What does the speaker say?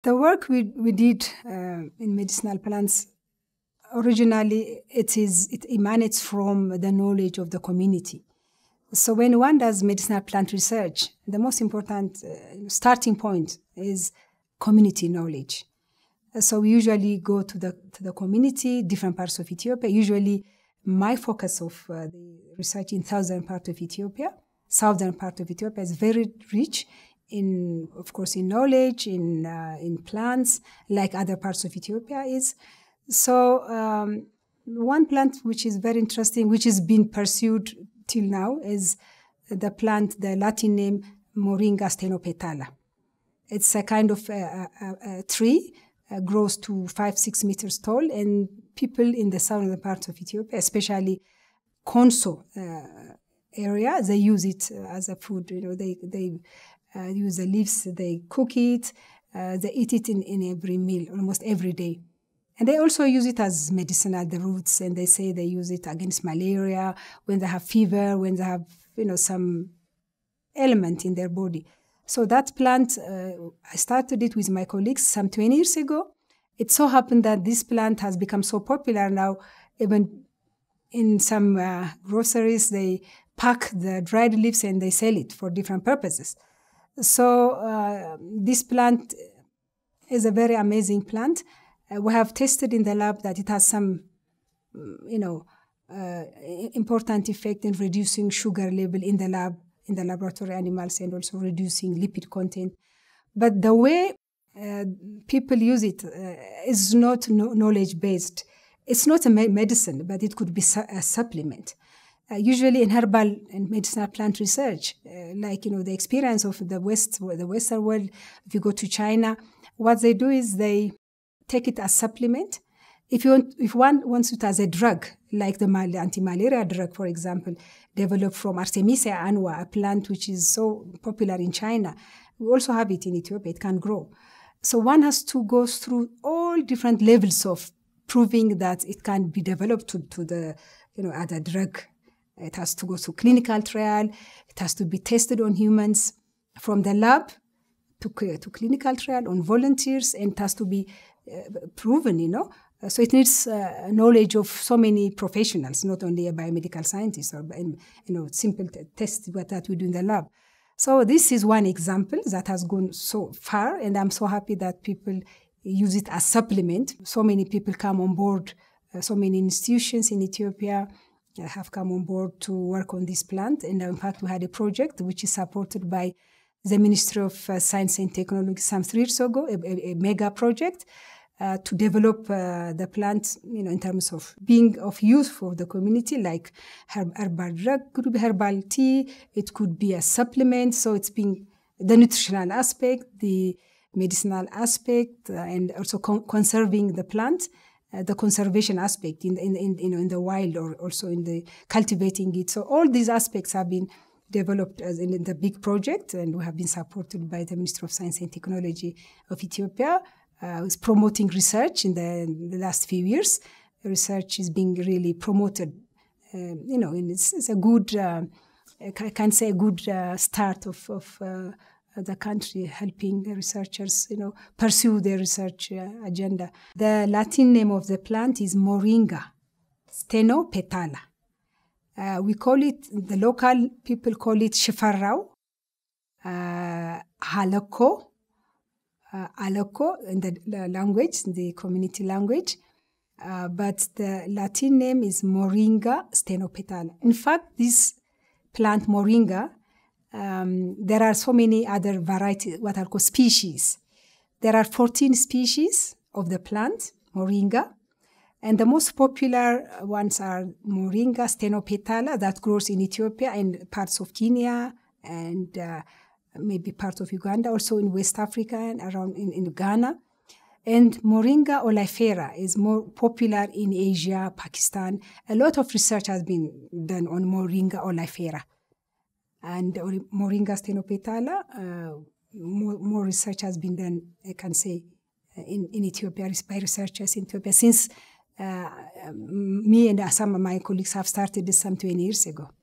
The work we did in medicinal plants, originally it emanates from the knowledge of the community. So when one does medicinal plant research, the most important starting point is community knowledge. So we usually go to the community, different parts of Ethiopia. Usually my focus of the research in southern part of Ethiopia. Southern part of Ethiopia is very rich in, of course, in knowledge, in plants, like other parts of Ethiopia is. So one plant which is very interesting, which has been pursued till now, is the plant, the Latin name Moringa stenopetala. It's a kind of a tree, grows to 5-6 meters tall, and people in the southern part of Ethiopia, especially Konso area, they use it as a food. You know, they use the leaves, they cook it, they eat it in every meal, almost every day. And they also use it as medicinal, the roots, and they say they use it against malaria, when they have fever, when they have, some element in their body. So that plant, I started it with my colleagues some 20 years ago. It so happened that this plant has become so popular now, even in some groceries, they pack the dried leaves and they sell it for different purposes. So this plant is a very amazing plant. We have tested in the lab that it has some, important effect in reducing sugar level in the lab, in the laboratory animals, and also reducing lipid content. But the way people use it is not knowledge-based. It's not a medicine, but it could be a supplement. Usually in herbal and medicinal plant research, the experience of the Western world, if you go to China, what they do is they take it as supplement. If one wants it as a drug, like the anti-malaria drug, for example, developed from Artemisia annua, a plant which is so popular in China, we also have it in Ethiopia. It can grow. So one has to go through all different levels of proving that it can be developed to the, as a drug. It has to go through clinical trial. It has to be tested on humans, from the lab to clinical trial on volunteers, and it has to be proven, So it needs knowledge of so many professionals, not only a biomedical scientist or, simple tests that we do in the lab. So this is one example that has gone so far, and I'm so happy that people use it as supplement. So many people come on board, so many institutions in Ethiopia have come on board to work on this plant. And in fact, we had a project which is supported by the Ministry of Science and Technology some 3 years ago, a mega project to develop the plant, in terms of being of use for the community, like herbal drug, could be herbal tea, it could be a supplement. So it's being the nutritional aspect, the medicinal aspect, and also conserving the plant. The conservation aspect in the wild, or also in the cultivating it. So all these aspects have been developed as in the big project, and we have been supported by the Ministry of Science and Technology of Ethiopia. Is promoting research in the last few years. Research is being really promoted. And it's a good, I can say, a good start of the country, helping the researchers, pursue their research agenda. The Latin name of the plant is Moringa stenopetala. We call it, the local people call it shifarrao, halako, aloko in the language, the community language. But the Latin name is Moringa stenopetala. In fact, this plant, Moringa, there are so many other varieties, what are called species. There are 14 species of the plant, Moringa, and the most popular ones are Moringa stenopetala, that grows in Ethiopia and parts of Kenya and maybe part of Uganda, also in West Africa and around in Ghana. And Moringa oleifera is more popular in Asia, Pakistan. A lot of research has been done on Moringa oleifera. And Moringa stenopetala, more research has been done, I can say, in Ethiopia, by researchers in Ethiopia, since me and some of my colleagues have started this some 20 years ago.